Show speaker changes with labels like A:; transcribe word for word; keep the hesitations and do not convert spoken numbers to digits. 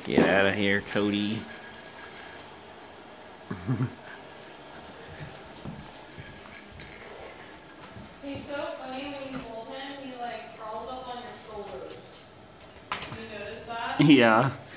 A: Get out of here, Cody.
B: He's so funny when you hold him, he like crawls up on your shoulders. You notice that?
A: Yeah.